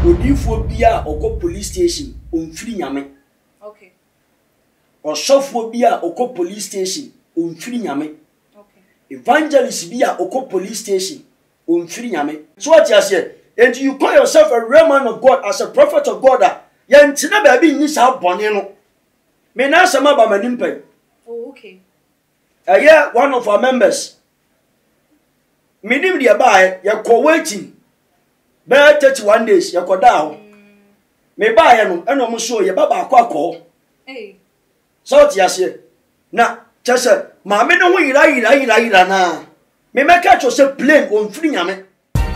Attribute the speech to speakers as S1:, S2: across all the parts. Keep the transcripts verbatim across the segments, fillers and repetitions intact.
S1: Odifo bia oko police station onfiri nyame.
S2: Okay.
S1: Osofo bia oko police station onfiri nyame.
S2: Okay.
S1: Evangelist bia oko police station onfiri nyame. So what you say? And you call yourself a real man of God as a prophet of God. Ya ntina ba bi nyi sa bone no. Me na sama ba manim pai.
S2: Oh, okay.
S1: Uh, yeah, one of our members. Minim dia bae ya ko waiting. Be thirty-one days ya ko da me ba ya no eno mo so ye baba akwa akọ
S2: eh
S1: so ti ase na chese ma me no ho yira yira yira yira na me meka cho se plane on firi nyame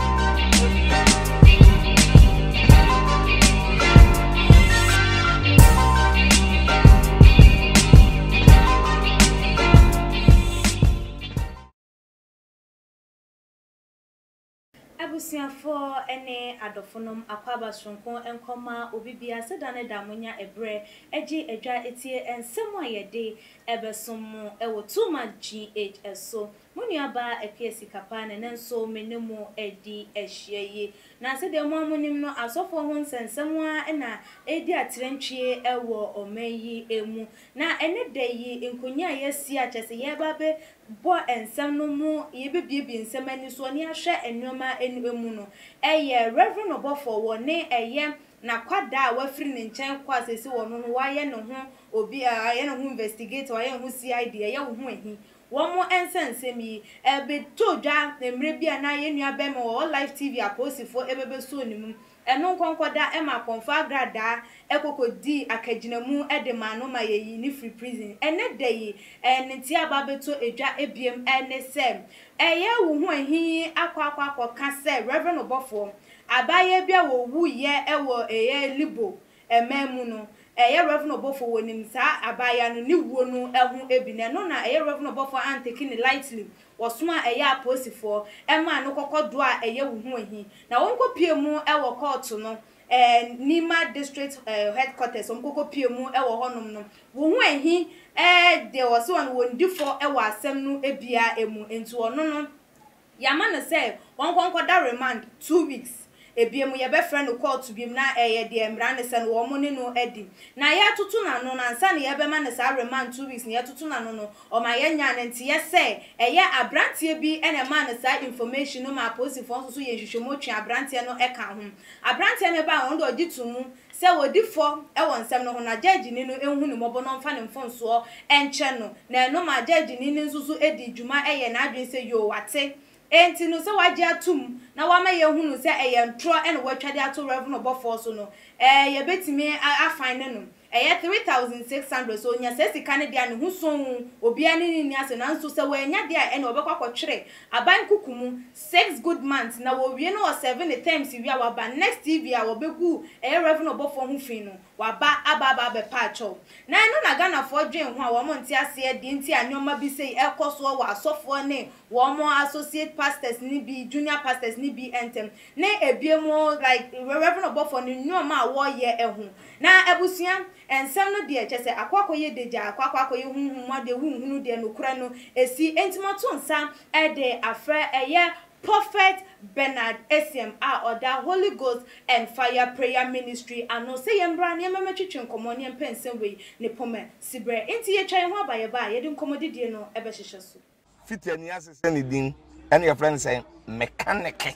S2: Abusia for ene adofonom akwaba sonko enkoma obibia sedane damonya ebre eji edwa etie ensem ayede ebesom ewo tuma G H S so munuaba epiesi kapa ne nenso menemu edi ehyieye na se de mo amunim no asofo ho nsensem a na edi atrentwie ewo omayi emu na ene de yi enkonya yesi a chese ye babe bo ensem no mu yebebie nsem ani so ne ahwe enoma enu no eye Reverend Obofo wo ne eye na kwada wafiri ne nchen kwa sesi wo no waye ne ho obi aye ne ho investigate waye ho C I D ye wo ho ahi wo mo ensensem yi ebe todwa emre bia na ye nua be mo live T V aposifo ebebe so ni mu eno nkonkoda e ma konfa grada ekokodi akaginamu edema no ma yeyi ni free prison ene deyi enenti ababeto edwa ebiem ene sem eye wo ho ahi akwa akwa akwa ka se Reverend Obofo abaye bia wo wuye ewo eye libo ememu no eye Reverend Obofo wonim sa abaya no ni wuo no ehu ebine no na eye Reverend Obofo an taking it lightly wasoma eye aposifo ema no kokodo a eye wo ho ahi na wonko pie mu ewo court no eh Nima district uh, headquarters omkoko pie mu ewo honom no wo ho ahi eh de was one wondifo ewo asem no ebia emu enti ono no yama no say wonkonko da remand two weeks ebiemu ye be friend call to bim na eye de emra ne se no wo mo ne no edi na ya tutu na no na nsa ne ye be ma ne sa remand two weeks ne ya tutu na no no o ma ye nya ne nti ye se eye abrantie bi ene ma ne sa information no ma posifo so so ye hwehwemo twa abrantie no e ka ho abrantie ne ba on do gitumu se wodi fo e won nsem no ho na judge ni no ehunu ni mobo no mfa ne mfonso enche no na no ma judge ni ni nsusu edi djuma eye na adwen se yo wate enti no se waje atum na wama ye hunu se eye ntro e no watwade ato Reverend Obofo so no eh ye betimi afine no eye three thousand six hundred so nya se sika ne dia ne hu so obia ne ni ase na nso se wa nya dia e na obekwa kwotwere aban kukumu six good months na wo wie no seven times wi a waba next T V a wo begu eye Reverend Obofo hu fin no waba ababa be pacho na no na Ghana for dwen ho a wo mo nti ase e di nti anyoma bi sei ekoso wo asofo ne wo mo associate pastors ni bi junior pastors ni bi entem na ebiemo like Reverend Obofo ni nyoma wo ye ehu na abusuan ensem no de chese akwakọ ye deja akwakọ ye hunhun de hunhunu de no kura no esi entimoto nsa e de afre eye Prophet Bernard S M A order Holy Ghost and Fire Prayer Ministry ano say yembra ne mametwetwe nkomo ne mpensem we ne pome sibre enti ye twan ho abaye ba ye de nkomo didie no ebe hyehye so
S3: fitiani asese ne din ene your friend say mechanic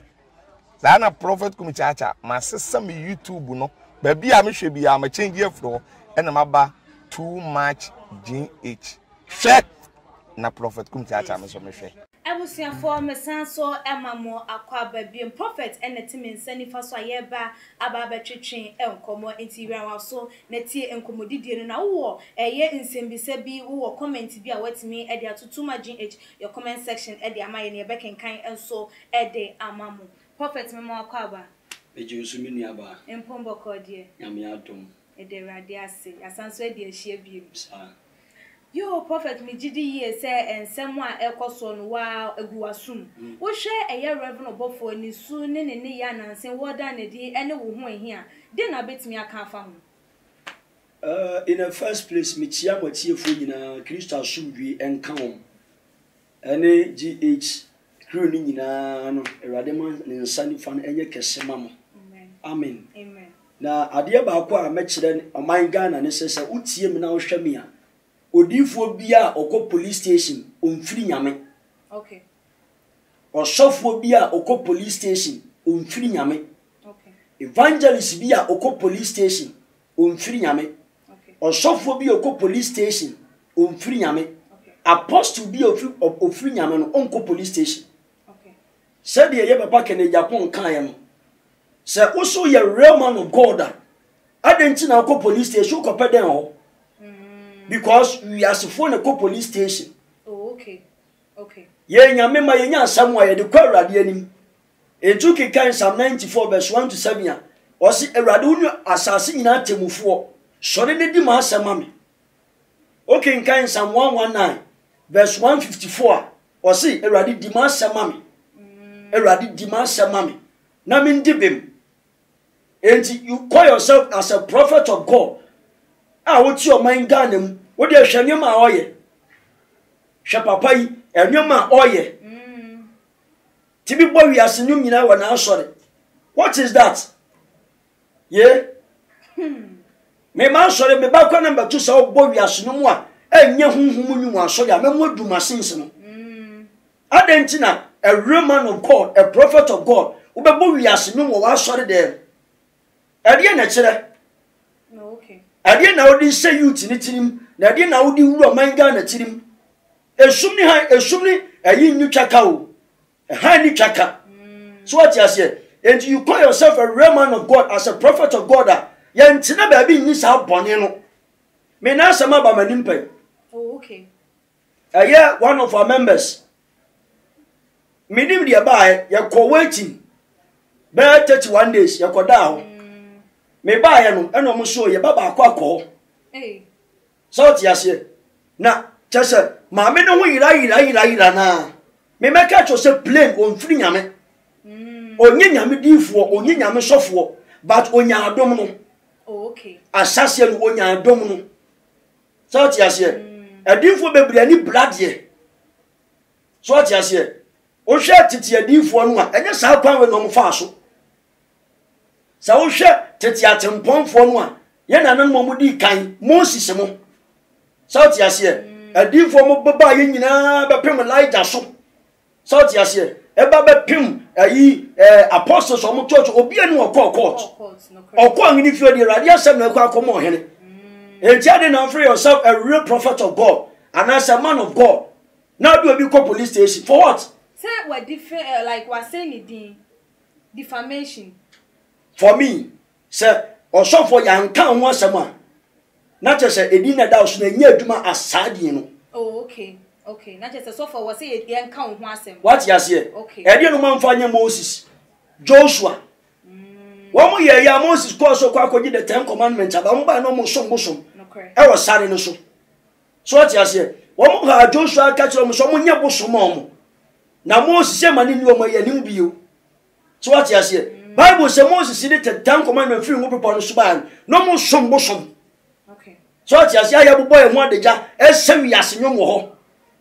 S3: za prophet kumichacha ma sesa me YouTube no ba bia me hwe bia ma change afro ene maba too much G H hwe na prophet kumichacha me so me hwe
S2: abusia for mesanso emamo akwaba biem prophet enetimi nsani faso ayeba ababa twetwen enkomo entiwira waso netie enkomodidie no na wo eye nsembise bi wo comment bi a watimi e de atutuma G H your comment section e de amaye ne bekenkan enso e de amamo prophet memo akwaba
S1: eje nso mini aba
S2: empombo kodie
S1: nyame adom
S2: e de rade ase asanso e de ahia biem
S1: sa
S2: yo prophet mi gidi ye se ensem a ekoso no wa aguwasum wo hwe eye Reverend Obofo ni su ne ne ne ya nansen woda ne di ene wo ho ahia de na betimi aka afa ho
S1: uh in the first place me chia motiefo nyina Kristo asumdwe enka won ene G H crew ni nyina no Erade man ne nsani fa no enye kese mama Amen.
S2: Amen.
S1: Na adeɛ baako a mɛkyerɛ ɔman Ghana ne sɛ sɛ wotie me na wohwɛ me a odiifo bia ɔkɔ police station omfiri nyame.
S2: Okay.
S1: Ɔsɔfo bia ɔkɔ police station omfiri nyame.
S2: Okay.
S1: Evangelist bia ɔkɔ police station omfiri nyame.
S2: Okay.
S1: Ɔsɔfo bia ɔkɔ police station omfiri nyame.
S2: Okay.
S1: Apostle bia ofiri ofiri nyame no onko police station.
S2: Okay.
S1: Said the ye papa Kennedy Japan kan no. Say also ye real man of God. Adenti na ko police station ko peden ho. Because we are phone ko police station.
S2: Oh, okay. Okay.
S1: Ye nyame ma ye nya asam wa ye de kwa awrade anim. Etu kikan Psalm ninety-four verse one to seven ya. O si awrade unu asase nyina temufo. Sore ne di ma asam ame. Okay, kan Psalm one nineteen verse one fifty-four. O si awrade di ma asam ame. Awrade di ma asam ame. Na me ndibem. And you call yourself as a prophet of God. Ah, what's your mind Ghana? What do you share your ma oye? Shapapai, and your ma oye. Tibi boy, we are seeing you now when I saw it. What is that? Yeah? Me man sorry, me back number two, so boy, we are seeing one. And you whom you are so ya, me what do my sins. Adentina, a real man of God, a prophet of God. Ube we are seeing what I saw there. Ade na kire
S2: no okay
S1: ade na odi say you tini tinim na ade na odi wuro man ga na tinim esum ni han esum ni ayi nyu twaka o han ni twaka so what you say and you call yourself a real man of God as a prophet of God ya ntina ba bi ni sa bone no me na sama ba manim pai.
S2: Oh, okay.
S1: Aye, one of our members minim dia ba ya ko waiting be thirty-one days ya ko da ho. Me ba ya no eno mo so ye baba akwa akọ
S2: eh
S1: so ti ase na chese ma me no yira yira yira yira na me meka cho se plain on firi nyame mm onye nyame difo onye nyame sofo but onya adom no.
S2: Oh, okay.
S1: Asase no onya adom no so ti ase adifo bebre ani blood ye so ti ase o hwe tete adifo no a enye sa kwan we no mo fa so sa wo hwe tete atemponfo no a ye nanan mo mudi kan Moses mo South Asia adifo mo baba ye nyina be pem Elijah so South Asia e ba be pem ayi eh apostles o mo church obi anu okọ court okọ ngini fio de radio asem na akọ akomo hene e jade na free yourself a real prophet of God and as a man of God now do obi call police station for what?
S2: Say what different uh, like what saying it defamation.
S1: For me, sir, or so for young town once a month. Not just a dinner douse na near Duma as Sadino.
S2: Oh, okay, okay. Not just a sofa was say young count once a
S1: What yes, here?
S2: Okay.
S1: I didn't want Fanya Moses, Joshua. One more year, Moses calls so quite the Ten Commandments about by no more some bosom.
S2: Okay.
S1: I was sad in the so. So what yes, here? One more Joshua catch on someone your bosom. Now Moses said, my new my new view. So what yes, here? Bible says Moses did the Ten Commandments free people on the Suban. No more some bosom.
S2: Okay.
S1: So what yes, I have a boy and one the jar, as semi as in your more.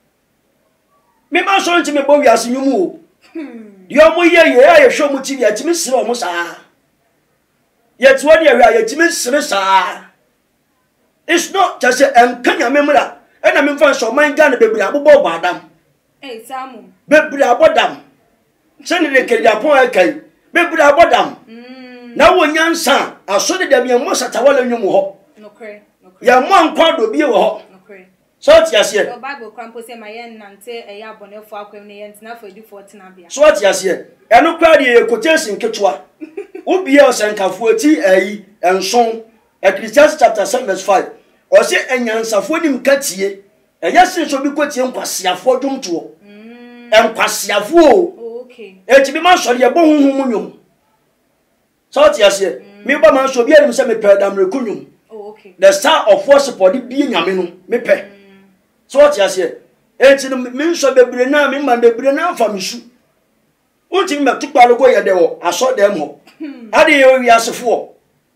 S1: Me man so into me boy as in your move. Your more year, I show me T V at Miss Almost ah. Yet one year I at Miss Smith. It's not just a and can you remember that? And I mean, for so my gun, baby, I will bow badam.
S2: Hey, Samu.
S1: Baby, I bought them. Send it to the point. Baby, I bought them. Now, when young son, I saw them your most at a wall in your more.
S2: No cray, no cray.
S1: Your mom called to be a hawk.
S2: No cray.
S1: So, yes, here.
S2: Bible crampo say my end and say a yabon for aquarians now for you for Tinabia.
S1: So, yes, here. And no crowd a quotation Ketua. Who be else and Kafuati a and song. Ecclesiastes chapter seven, verse five. Or say, and Yansa for him cut ye. And yes, it shall be quoted in Quasia for Jum to. And Quasia for.
S2: Okay.
S1: And to be master, your bone. So, yes, here. Me by man shall be able to send me per dam recunum.
S2: Oh, okay.
S1: The star of worship for the being a minimum, me pay. So what you say? It's the means of the Brena, me man, the Brena from you. One thing that took by the way there, I saw them all. How do you ask for?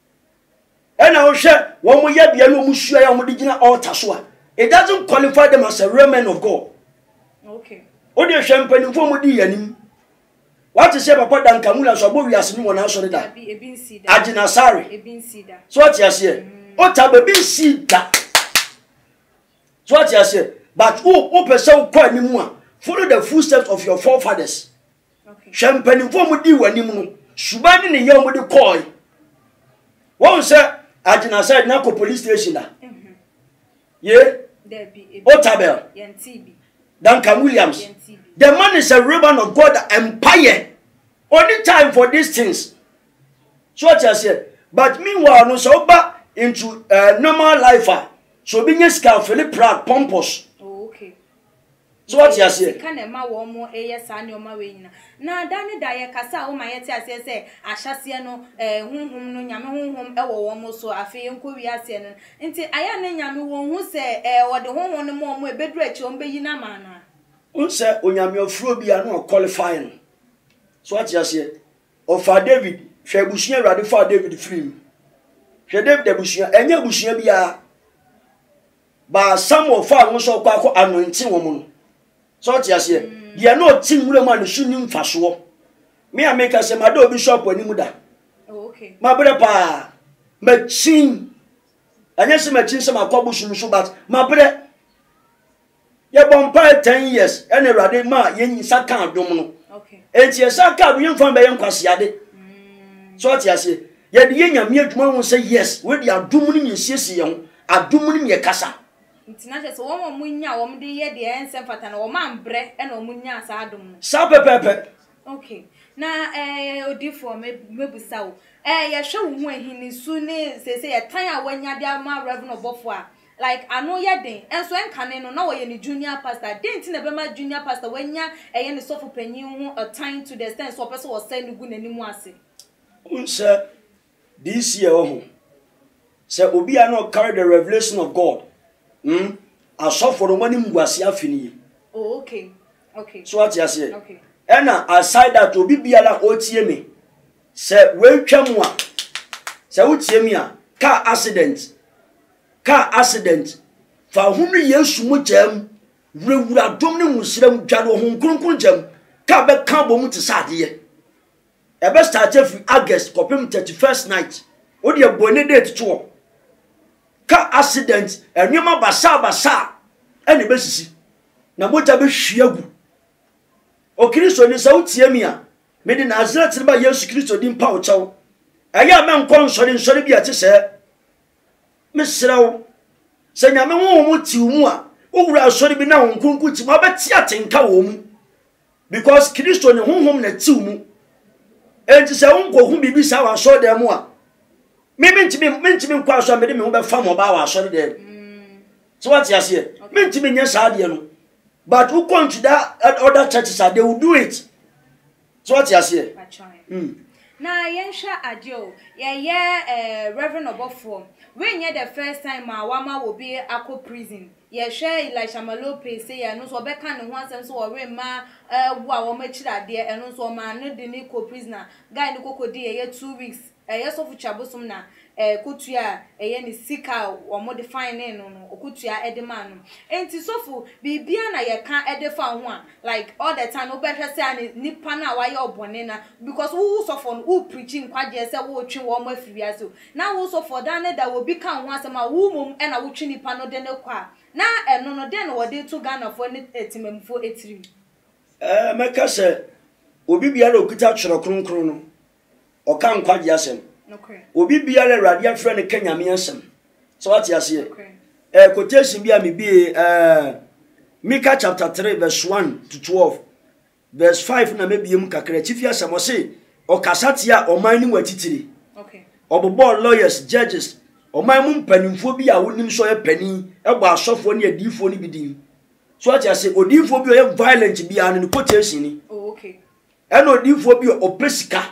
S1: And I will share one more year, Biano Mushia, Modina, or Tasua. It doesn't qualify them as a real man of God.
S2: Okay.
S1: What do you champagne for Modi and him? What is say papa dan kamula so bo wiase ni wona so da.
S2: Ebi nsi da.
S1: Agina sare.
S2: Ebi nsi da.
S1: So what you say? O ta be bi nsi da. So what you say? But who who person ko animu a follow the footsteps of your forefathers.
S2: Okay.
S1: Champagne for mu di wanim no. Suba ni ne ye mu di koi. Won say agina sare na ko police station da. Mhm. Ye?
S2: There be.
S1: O tabel.
S2: Yen T B.
S1: Duncan Williams.
S2: Yen T B.
S1: The man is a ribbon of God empire. Only time for these things. So what I say. But meanwhile, no so back into uh, normal life. So being a scar Philip Pratt pompous.
S2: Oh, okay.
S1: So what I say.
S2: Can a ma wo mo e yes an your ma we na da ne da ye kasa o ma ye ti ase se ahyase no eh hunhum no nyame hunhum e wo wo mo so afi enko wi ase no nti aya ne nyame wo hu se eh wo de hunhum no mo mo e bedru achi o mbe yi na ma na.
S1: Unse onyame ofuro bia no qualifying. So what you say? Of David, hwe bushia rade for David free. Hwe David bushia, enye bushia bia. Ba Samuel fa won so kwa kwa anointing wo mu. So what you say? Ye no tin wura ma no suni mfaso. Me a make say ma do bishop ani mu da.
S2: Oh, okay.
S1: Ma bre pa. Ma chin. Anya se ma chin se ma kwabu sunu so but ma bre ye bompa ten years ene rade ma ye nyisa kan dom no.
S2: Okay.
S1: Enti ye saka bu yemfa be yenkwase ade. So what you say? Ye de ye nyame adwuma won say yes, we de adom ni nyesiesie ye ho, adom ni ye kasa.
S2: Nti na se wo mo munya wo de ye de ensem fata na wo man bre e na wo munya sa adom no.
S1: Sa pepepe.
S2: Okay. Na eh odifo me mebusa wo. Eh ye hwe wo ahini su ne se se ye tan a wanya de ama revenue bofo a. Like I know ya den enso enkane no na wo ye ni junior pastor den ti na be ma junior pastor wanya eye ni sofo panyin hu a time to the extent so person was saying gu nanimu ase
S1: unse this year oh say obi a no carry the revelation of God hmm asofo no mani mguase afini.
S2: Oh, okay. Okay.
S1: So what you say?
S2: Okay.
S1: Ena aside that obi biala otie me say we twam a say wotie me a car accident car accident fa hunu Yesu mu jam wura dom ne musram dwado ho kronkron jam ka be ka bom te sade ye e be start fi August kopim thirty-first night o de bone date to car accident enwema basa basa ene be sisi na moja be hwiagu o Kristo ni sa utie mi a me de Nazareth ba Yesu Kristo din pa o chaw aya me nkon sori nsori bi a te se mesrawo se nyame wo mu ti mu a owura sori bi na won kunku ti ma beti atenka wo mu because Kristo ne honhom na ti mu enti se won ko hu bibi sa wa so dem a me mentimi mentimi kwa so me de me ho be fa mo ba wa so dem so what you say mentimi nya sa de no but who come to that other churches they will do it. So what you say?
S2: Mm. Na yensha adio ye ye eh Reverend Obofo when ye the first time ma wama will be akko prison ye share Elisha Malope say ya no so be kan ne ho asem so wo re ma eh wo a wo ma chira de eno so ma no de ni ko prisoner guy ni kokodi ye two weeks eh ye so fu chabosom na eh kotua eh ni sika wo modify ne no no okotua edema no enti sofu bibia na ye kan edefa ho a like all the time no be hwese an nipa na wa ye obone na because who sofo who preaching kwaje se wo twi wo ma afiri aso na wo sofo dan ne da wo bi kan ho asema wo mum e na wo twi nipa no de ne kwa na eno no de no wo de to Ghana for ne etimamfo etiri
S1: eh meka se obi bia na okuta twero kronkron no o kan kwaje asem. Okay. Obi biara radio friend ne Kenya me ansem. So what you say? Okay. Eh quotation bia me bi eh Micah chapter three verse one to twelve. Verse five na me biem kakra chifia samo se o kasatia o man ni watitiri. Okay. Obobo lawyers, judges, o man mum panimfo bi a wonim so ye pani e gba asofo ne adifo ni bidin. So what you say odifo bi o ye violent bi an ni quotation ni.
S2: Oh okay.
S1: E no odifo bi o pesika.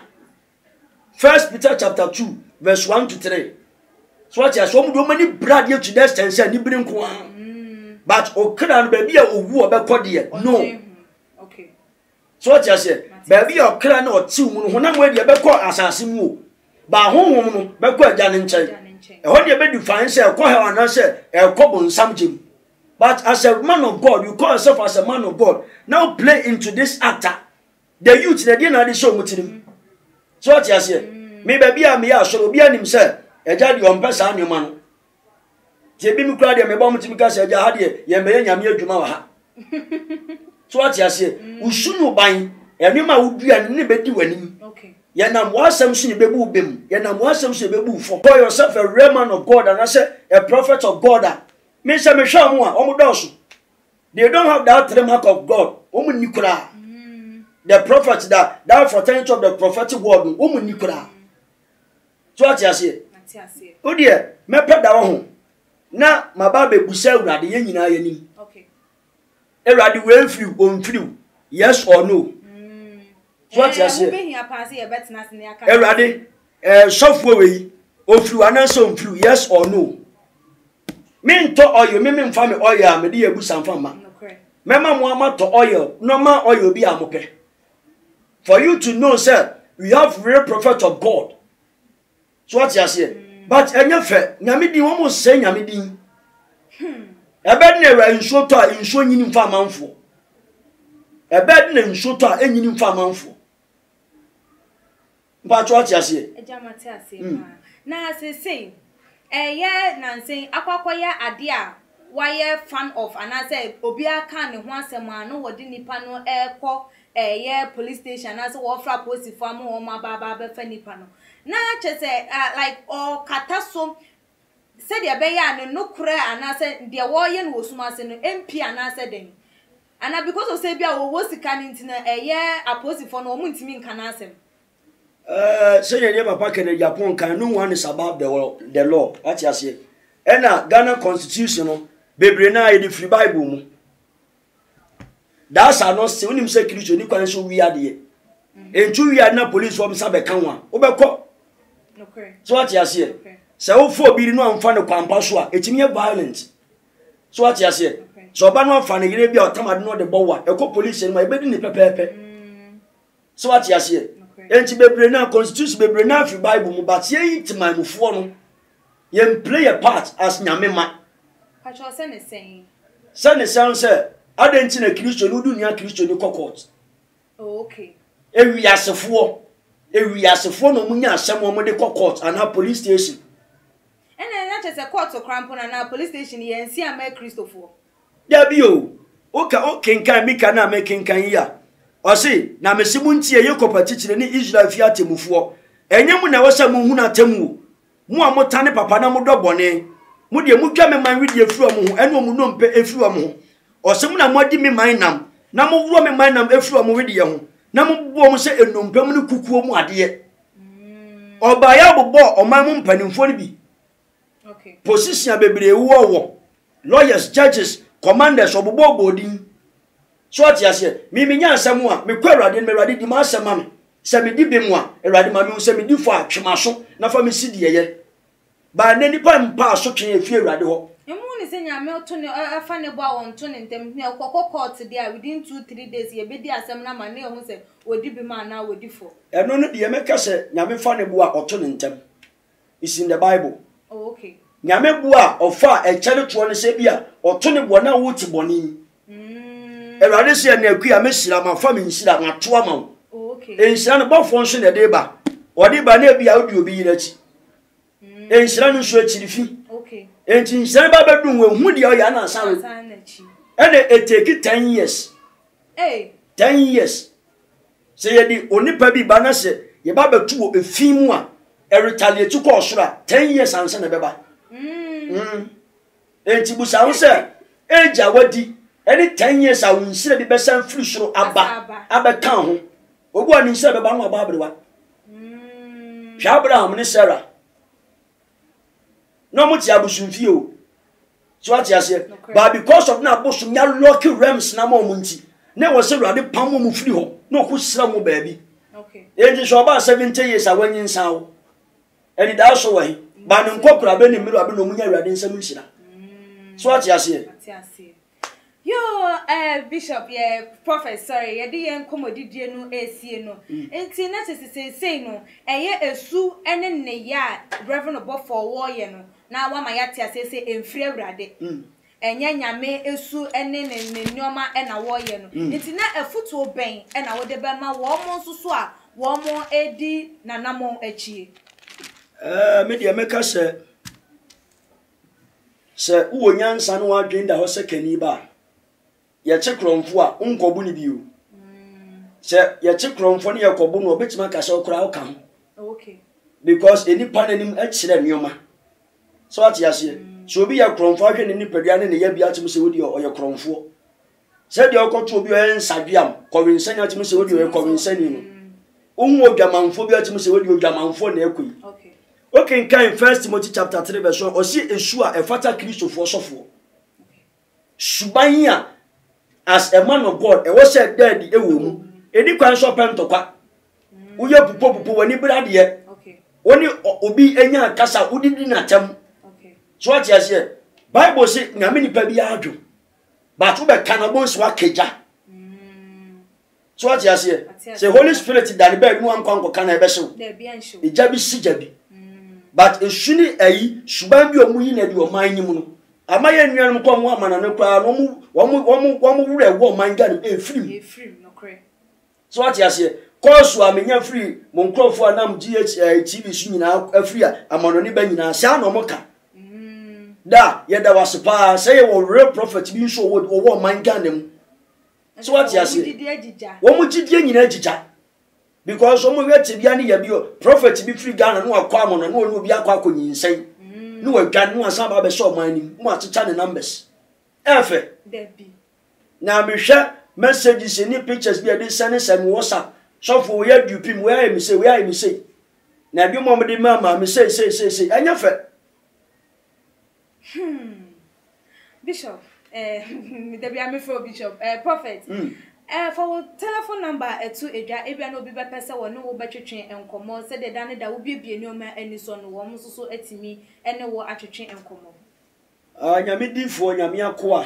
S1: First Peter chapter two verse one to three. So what you say do many brad you to that extent say ni brin ko an. But o kra no baby a owu obekode no.
S2: Okay.
S1: So what you say baby o kra na o ti mu no honam we de beko asase mu o. Ba honhom no beko agya ne nchen. E ho de be define say ko he wana say e ko bonsam jim. But as a man of God, you call yourself as a man of God. Now play into this actor. the youth na dey na dey show mutirim so what you say me ba bia me ya so obi anim say eja de ompa sa anema no tie bi mi kura de me ba mutimi ka say eja ha de ye me nyame adwuma wa ha so what you say usunu ban enema wudua ne bedi wanim
S2: okay
S1: ye na mo asem so ne bebu bem ye na mo asem so bebu fo call yourself a real man of God and I say a prophet of God me say me hwa mo a omo doso they don't have that trademark of God omo nikura the prophet that that fraternity of the prophetic word omo nikura so what you say o dear me peda wo ho na maba bebusa awurade ye nyina ye nim
S2: okay
S1: awurade we mfiri o mfiri yes or no so what you say
S2: be here pass here betna se ne aka
S1: awurade eh software we ofiri ananso mfiri yes or no me nto oil me me mfa me oil a me de ebusa mfa ma
S2: okay
S1: mema mo amato oil normal oil bi amope for you to know sir we have real prophet of God so what you say mm. but enya fe nyame din wo mo se nyame din hmm ebe na era nso to a nso nyini mfa manfo ebe na nso to a enyini mfa manfo mpa cho what you say
S2: eja mate ase ma na se say eye nansen akwakoya ade a why fan of and I say obi aka ne ho asem ano wodi nipa no ekọ eye police station as wo fra post for am wo ma baba be fa nipa no na che say like o kataso said ya be ya ne no kure ana say de wo ye no osuma se no M P ana say den ana because of say bia wo wo sika ni ntina eye apost for no mo ntimi nka na asem
S1: uh say ye papa Kennedy Japan can no one is above the the law what you say and Ghana constitution no bebre na e di free bible mu that's are not say unim say Christian ni kwan so wi ade entu wi ade na police wo msa be kan wa wo be ko
S2: okay
S1: so what you say say wo fo bi no amfa ne kwampa so a etimi violent so what you say so ba no amfa ne yire bia otamade no de bowa e ko police ni ma e be di ni pepepe so what you say enti bebre na constitution bebre na free bible mu but ye itima mu fo no ye play a part as nyame ma
S2: pacho say ne saying
S1: say ne say say adenti na Christian udu nia Christian ni court
S2: oh okay
S1: ewi asefo ewi asefo no munya asem mo de court and police station
S2: ena na che say court crampo na na police station ye nsi ama Christopher
S1: da bi o o ka o kenkan mi kana me kenkan ya o se na mesimu ntie ye kopatitire ni Israel fi atemufo enye mu na wasa mu hu na temu mu amotane papa na mu dobone mu de mu twa me man wi de efuru mu ho ene mu no mpe efuru mu ho o se mu na modi me man nam na mu wuro me man nam efuru mu wi de ye ho na mu bo mu se enompe mu ne kukuo mu ade mm oba ya bobo o man mu mpanimfo ni bi
S2: okay
S1: position bebre wo wo lawyers judges commanders obobo bodin so ati ase mi mi nya asem a me kwa Awurade me Awurade di ma asem am se me di be mu a Awurade ma me se me di fo atwemaso na fa me sidie ye ba na nipa mpa so twen efie Awurade ho
S2: emu ni se nya me oto ne afa ne bo a won to ne ntem ne okoko court dia within two three days ye be di asem na ma ne ho se odi bi ma na odi fo
S1: eno no de me ka se nya me fa ne bo a oto ne ntem is in the Bible
S2: oh okay
S1: nya me bo a ofa e chele to ne se bia oto ne bo na wo ti boni Awurade se na akua me sira ma fa me nsira ma to ama wo
S2: okay
S1: ensira no bofo nso ne de ba odi ba na bia odi obi yira chi ensira no so achirifi
S2: okay
S1: enti nsira ba bedun we hu de o ya na san ene it take ten years
S2: eh
S1: ten years se ye di onipa bi ba na se ye ba betu wo efin mu a e retaliate ko osura ten years ansa na beba mm enti bu sa wo se eja wadi any ten years a unsire bi besan free soro aba aba kan ho obu ani nsire beba no aba abrewa mm hwa Abraham ne Sarah no muti abusunfie o so ati ase but because of na abusum ya lucky realms na mo munti na wo se Awurade pam mo free ho na ko sira mo baabi
S2: okay
S1: eji so ba seventy years a wanyi nsan wo eni da so wahi ba ne nkokura be ne miru abe no munya Awurade nsam nsira so ati ase
S2: ati ase yo eh bishop yeah prophet sorry ye di yen komodidie no esie no enti na sese sei no eye esu ene ne ya reverend obofo wo ye no na wa ma ya tia sese emfiri Awurade enye nyame esu ene ne nneoma e na wo ye no nti na efutu ben e na wo de be ma wo mo nsusu a wo mo edi nanamo achie
S1: eh me de meka se se uwo nyansa no adwen da ho se kani ba ye chekromfo a unkobu ni biu se ye chekromfo ne ye kobu no obetima ka se okura wo kan
S2: okay
S1: because any panenim e kire nneoma so what you say so obi ye kromfo ahwe ne nipadua ne ne ya bia atim se wodi o ye kromfo se de okoto obi o nsaduam kowensani atim se wodi o ye kowensani no unwo dwamanfo bi atim se wodi o dwamanfo na ekoi
S2: okay
S1: okay in First Timothy chapter three verse one o si esu a e fata Christofo sofo suban a as a man of God e wo se dead e wo mu edi kwan so pentokwa wo ye pupo pupo wani brade ye
S2: okay
S1: woni obi enya kasa udidi na tem
S2: okay
S1: so what you say Bible say nyame nipa bi adwo but wo be kanabon so akeja so what you say say Holy Spirit dan be nu ankwa ankwa kana e be hyew
S2: there be ansho
S1: e jabi si jabi but esuni ayi suban bi omu yi na di oman nyim no amaye nnuanum kwa mu amana ne kwa no mu wo mu wo mu wo mu wure wo oman ga no e film
S2: e film no kre
S1: so what you say course wa menya free mo nkrofo anam G H T V su nyina afri a amano ne ba nyina sha no mo ka mm da ye da waspa say wo real prophet bi so wo wo oman ga nem so what you say wo mu gidie nyina agija because omo wete bia ne ya bio prophet bi free Ghana no akwa amono no no bi akwa akonyinsɛn no wadwan no asa ba be so man nim mo achecha ne numbers efe
S2: debi
S1: na me hwɛ messages ni pictures bi ade send send WhatsApp so for we are dupim we are me say we are me say na bi mo de mama me say say say say anya fe
S2: hmm bishop eh debi am for bishop eh prophet mm. Eh for telephone number etu edwa ebia no bi be pese wo ne wo betwetwe enkomo se de dane da wo biebie ne o ma ani so no wo musoso atimi ene wo atwetwe enkomo
S1: ah nyame difo nyame akoa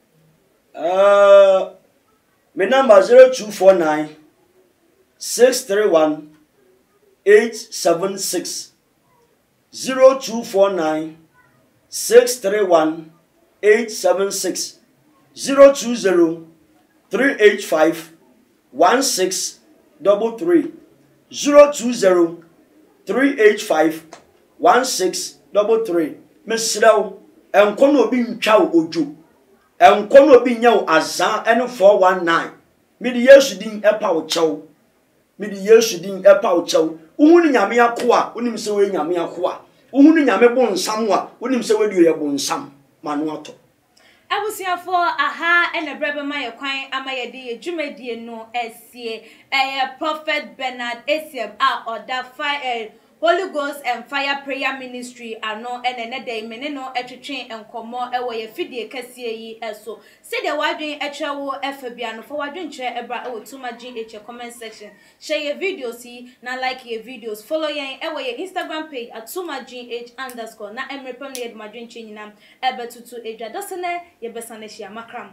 S1: uh my number zero two four nine six three one eight seven six zero two four nine six three one eight seven six zero two zero three eight five one six double three zero two zero three eight five one six double three. Misraw enkono obi ntwa ojo enkono obi nya azan ene four one nine me di Yesu din epa wo chew me di Yesu din epa wo chew uhunu nyame akoa onim se we nyame akoa uhunu nyame bo nsam a onim se we di ye bo nsam manu ato
S2: abusiafo aha ene brebe ma ye kwan ama ye de ye dwumadie no esie eh Prophet Bernard Esiem a oda fire Holy Ghost and Fire Prayer Ministry ano ene ne dey mene no etwetwe enkomo ewo ye fidie kasie yi eso se de wadwen etwewo efabia no fo wadwen kire ebra ewo tuma G H comment section share your videos yi na like your videos follow yen ewo ye Instagram page at tuma G H underscore na emrepam ne edmadwen chinyinam ebe tutu edwa dosene ye besane hia makram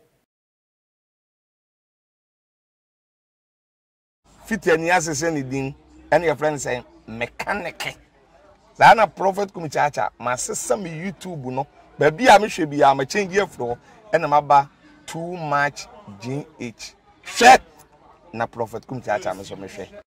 S3: fitiani asese ni din ene your friend say mechanic sana prophet kumichacha masesa me YouTube no ba bia me hwe bia ma change afro ena maba too much G H hwe na prophet kumichacha me so me hwe